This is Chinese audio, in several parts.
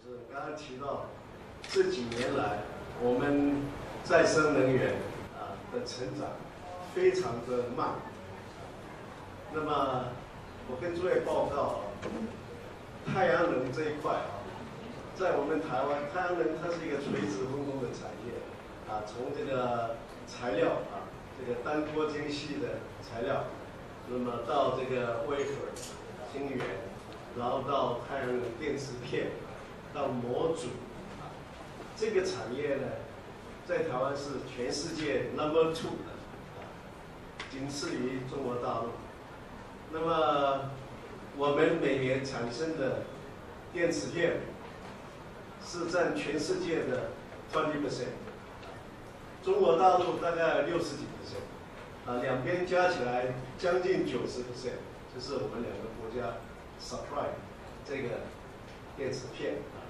是刚刚提到这几年来我们再生能源的成长非常的慢。那么我跟诸位报告太阳能这一块在我们台湾，太阳能它是一个垂直分工的产业从这个材料这个单脱晶系的材料，那么到这个 wafer 晶圆，然后到太阳能电池片，到模组这个产业呢，在台湾是全世界 No.2 的仅次于中国大陆。那么我们每年产生的电池片是占全世界的 20%， 中国大陆大概60几%，两边加起来将近90%，就是我们两个国家 supply 这个电池片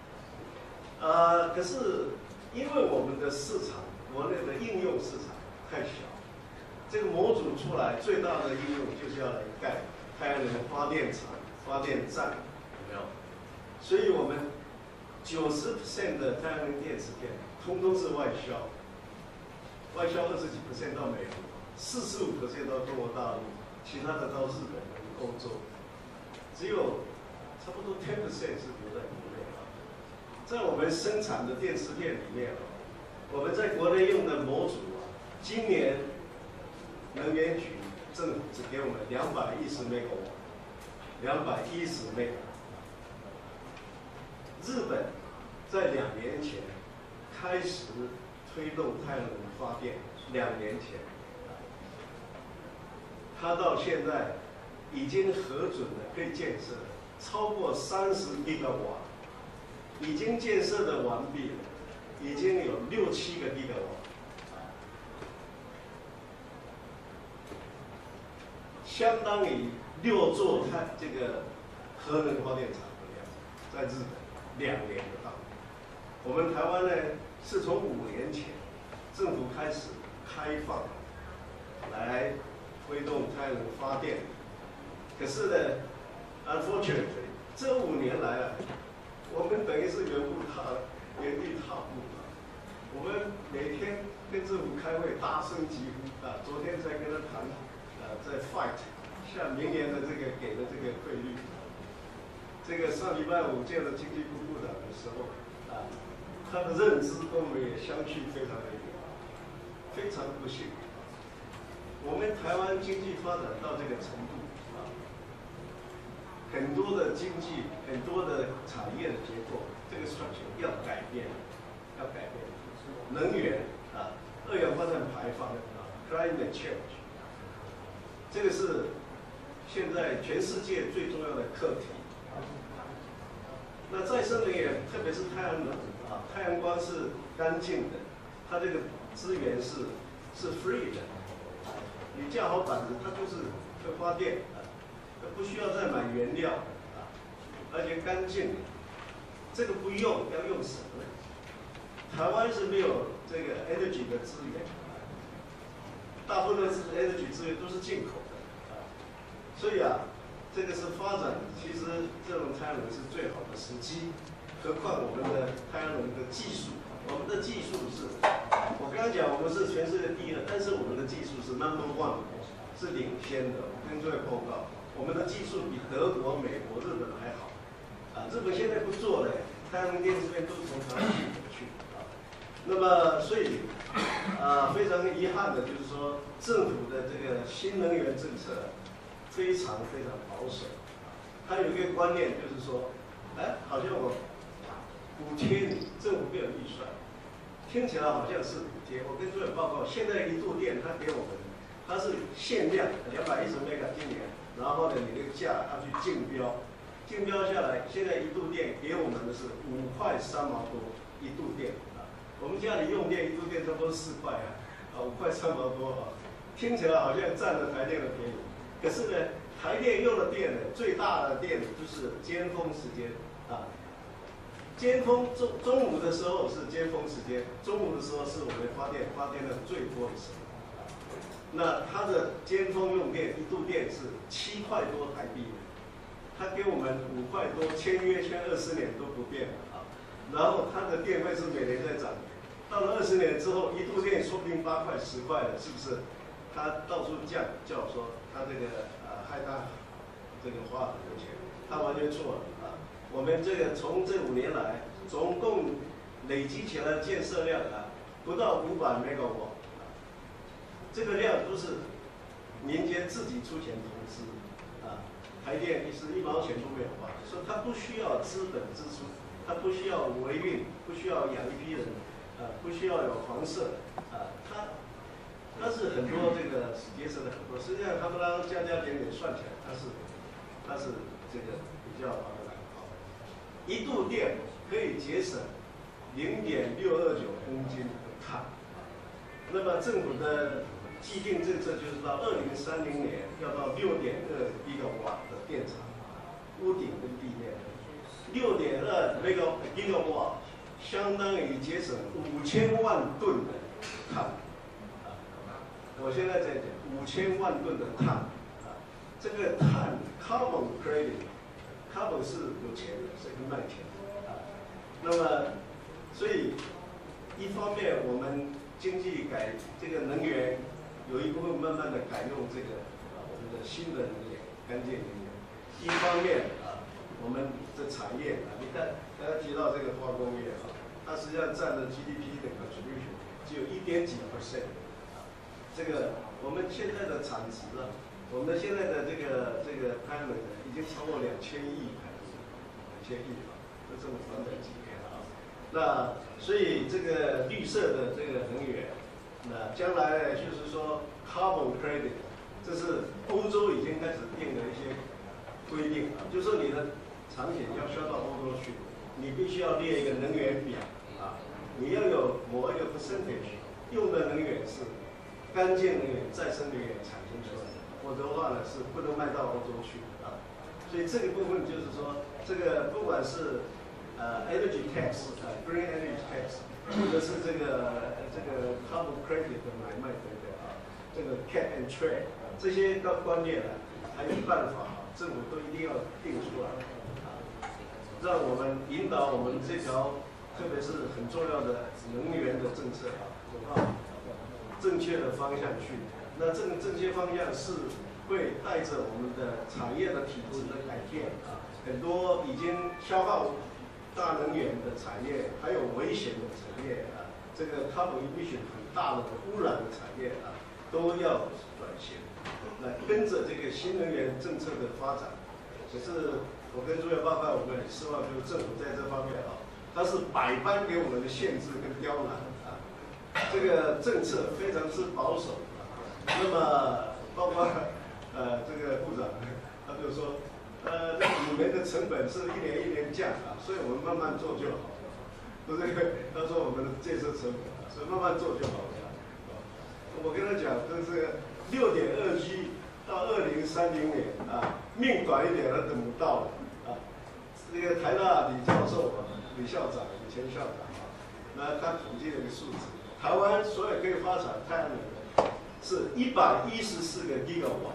可是因为我们的市场，国内的应用市场太小，这个模组出来最大的应用就是要来盖太阳能发电厂、发电站，有没有？所以我们90% 的太阳能电池片通通是外销，外销20几%到美国，45% 到中国大陆，其他的到日本跟欧洲，只有差不多10% 是留在国内在我们生产的电池片里面我们在国内用的模组今年能源局政府只给我们210 megawatt，210 megawatt。日本在2年前开始推动太阳能发电，2年前，它到现在已经核准了可以建设超过30 gigawatt， 已经建设的完毕了，已经有6、7个 gigawatt， 相当于6座这个核能发电厂的量，在日本2年的到。我们台湾呢，是从5年前政府开始开放来推动太阳能发电，可是呢 ，unfortunately， 这5年来我们等于是原地踏步我们每天跟政府开会，大声疾呼昨天才跟他谈在 fight 像明年的这个给的这个汇率。这个上礼拜5见了经济部部长的时候他的认知跟我们也相去非常的远，非常不幸。我们台湾经济发展到这个程度很多的经济、很多的产业的结构，这个 structure 要改变，要改变。能源二氧化碳排放climate change， 这个是现在全世界最重要的课题。那再生能源，特别是太阳能太阳光是干净的，它这个资源是 free 的，你架好板子，它就是会发电不需要再买原料而且干净。这个不用，要用什么呢？台湾是没有这个 energy 的资源，大部分的 energy 资源都是进口的所以这个是发展，其实这种太阳能是最好的时机。何况我们的太阳能的技术，我们的技术是，我刚刚讲我们是全世界第一的，但是我们的技术是 No.1， 是领先的。我跟各位报告，我们的技术比德国、美国、日本还好日本现在不做了，太阳能电池片都是从台湾进口去那么所以非常遗憾的就是说，政府的这个新能源政策非常非常保守。他有一个观念就是说，好像我补贴你，政府没有预算，听起来好像是补贴。我跟诸位报告，现在1度电他给我们，它是限量210 mega 今年，然后呢，你那个价要去竞标，竞标下来，现在1度电给我们的是5块3毛多1度电我们家里用电1度电差不多4块5块3毛多听起来好像占了台电的便宜，可是呢，台电用的电呢，最大的电就是尖峰时间尖峰中午的时候是尖峰时间，中午的时候是我们发电量最多的时候那它的尖峰用电1度电是7块多台币他给我们5块多，签约签20年都不变然后它的电费是每年在涨，到了20年之后，一度电说不定8块10块了，是不是？它到处叫说它这个害它这个花很多钱，它完全错了啊！我们这个从这5年来，总共累积起来的建设量不到500 megawatt， 这个量都是民间自己出钱投资台电是1毛钱都没有花，所以它不需要资本支出，它不需要维运，不需要养一批人，不需要有房舍，它是很多这个节省了很多，实际上他们让加减算起来，它是这个比较划得来一度电可以节省0.629公斤的碳，那么政府的既定政策就是到2030年要到6.2 gigawatt 的电厂，屋顶跟地面6.2 gigawatt 相当于节省5000万吨的碳。我现在在讲5000万吨的碳这个碳 carbon credit，carbon 是有钱的，是可以卖钱的那么，所以一方面我们经济这个能源。有一部分慢慢的改用这个我们的新的能源，干净能源。一方面我们的产业你看刚才提到这个化工业它实际上占了 GDP 的 contribution 只有1.几%这个我们现在的产值我们现在的这个 panel 已经超过2000亿，2000亿就这么短短几年那所以这个绿色的这个能源。那将来就是说 ，carbon credit， 这是欧洲已经开始定的一些规定就是说你的产品要销到欧洲去，你必须要列一个能源表你要有某一个 percentage 用的能源是干净能源、再生能源产生出来的，否则的话呢是不能卖到欧洲去所以这个部分就是说，这个不管是energy tax，green energy tax。或者是这个 carbon credit 的买卖等等这个 cap and trade 这些观念还有办法政府都一定要定出来让我们引导我们这条特别是很重要的能源的政策走到正确的方向去。那这个正确方向是会带着我们的产业的体制的改变很多已经消耗。大能源的产业，还有危险的产业这个 carbon emission 很大的污染的产业都要转型，来跟着这个新能源政策的发展。可是我跟诸位报告，我们很失望，就是政府在这方面它是百般给我们的限制跟刁难这个政策非常之保守那么包括这个部长他就说。你们的成本是一年一年降所以我们慢慢做就好了。不是，他说我们的建设成本所以慢慢做就好了。我跟他讲，这是6.2 G 到2030年命短一点都等不到了这个台大李教授李校长以前校长那他统计了一个数字，台湾所有可以发展太阳能的是114个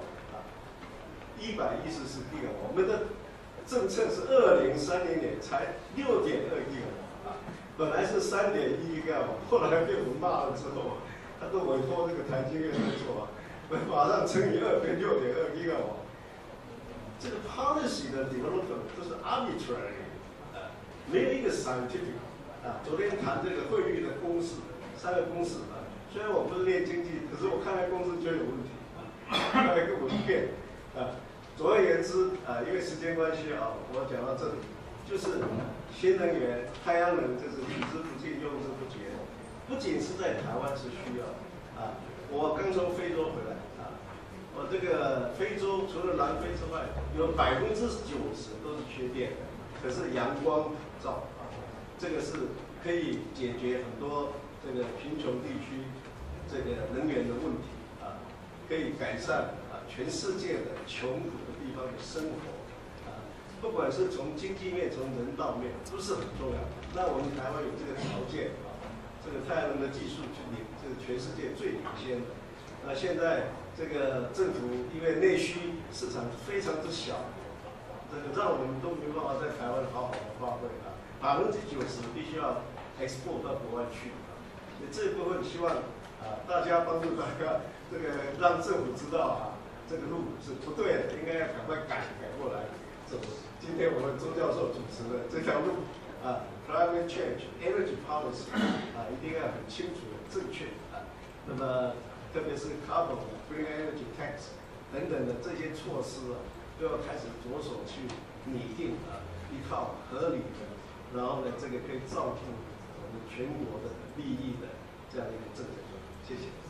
gigawatt。114 gigawatt， 我们的政策是2030年才6.2 gigawatt本来是3.1 gigawatt， 后来被我们骂了之后，他都委托这个台积电来做马上乘以2变6.2 gigawatt。这个 policy 的 development 都是 arbitrary， 没有一个 scientific。昨天谈这个汇率的公式，3个公式虽然我不是练经济，可是我看那公式就有问题后来跟我一变总而言之因为时间关系我讲到这里，就是新能源、太阳能，这是取之不尽、用之不竭。不仅是在台湾是需要我刚从非洲回来我这个非洲除了南非之外，有90%都是缺电的，可是阳光普照这个是可以解决很多这个贫穷地区这个能源的问题可以改善全世界的穷苦的地方的生活不管是从经济面、从人道面，都是很重要的。那我们台湾有这个条件这个太阳能的技术这是全世界最领先的。那现在这个政府因为内需市场非常之小，这个让我们都没办法在台湾好好的发挥 90%必须要 export 到国外去啊。所以这一部分希望大家帮助大家这个让政府知道这个路是不对的，应该要赶快改过来。今天我们周教授主持的这条路climate change energy policy 一定要很清楚正确那么特别是 carbon green energy tax 等等的这些措施都要开始着手去拟定一套合理的，然后呢，这个可以照顾我们全国的利益的这样一个政策。谢谢。